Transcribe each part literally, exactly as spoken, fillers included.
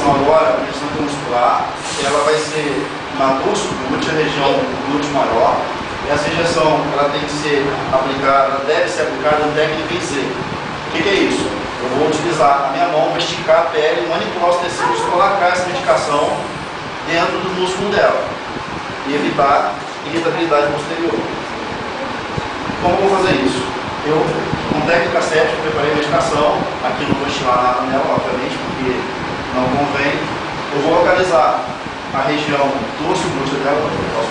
injeção agora, a injeção muscular, ela vai ser na dorso glúteo, a região glúteo maior. Essa injeção ela tem que ser aplicada, deve ser aplicada na técnica em Z. O que, que é isso? Eu vou utilizar a minha mão para esticar a pele, manipular os tecidos, colocar essa medicação dentro do músculo dela e evitar irritabilidade posterior. Como eu vou fazer isso? Eu, com técnica sete, preparei a medicação. Aqui não vou estilar nada nela, obviamente, porque não convém. Eu vou localizar a região do osso glúteo dela. Eu posso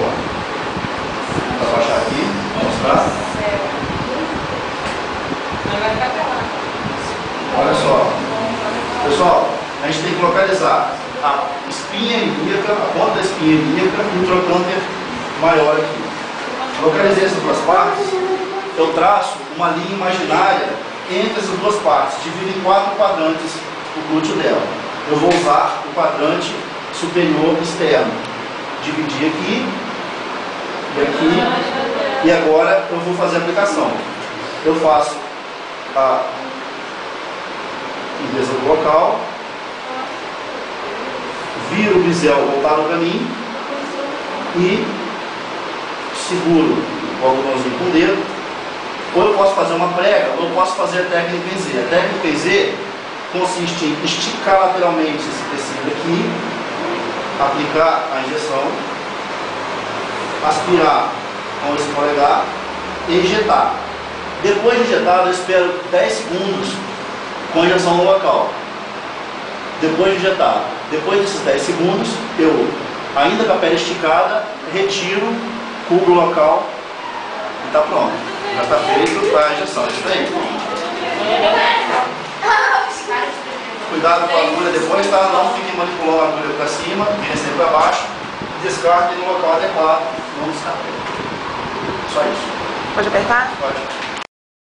vou abaixar aqui, mostrar. Olha só. Pessoal, a gente tem que localizar a espinha ilíaca, a ponta da espinha ilíaca e o trocânter maior aqui. Localizei essas duas partes, eu traço uma linha imaginária entre essas duas partes, divido em quatro quadrantes o glúteo dela. Eu vou usar o quadrante superior externo. Dividir aqui e aqui, e agora eu vou fazer a aplicação. Eu faço a limpeza do local, viro o bisel voltado para mim e seguro o algodãozinho com o dedo. Ou eu posso fazer uma prega, ou eu posso fazer a técnica em Z. A técnica em Z consiste em esticar lateralmente esse tecido aqui, aplicar a injeção, aspirar com esse polegar e injetar. Depois de injetado, eu espero dez segundos com a injeção no local. Depois de injetado, depois desses dez segundos, eu, ainda com a pele esticada, retiro, cubro o local e está pronto. Já está feito a injeção. Isso daí. Cuidado com a agulha depois, tá? Não fique manipulando a agulha para cima, vire sempre para baixo. Descarte no local adequado. Não descarte. Só isso. Pode apertar? Pode.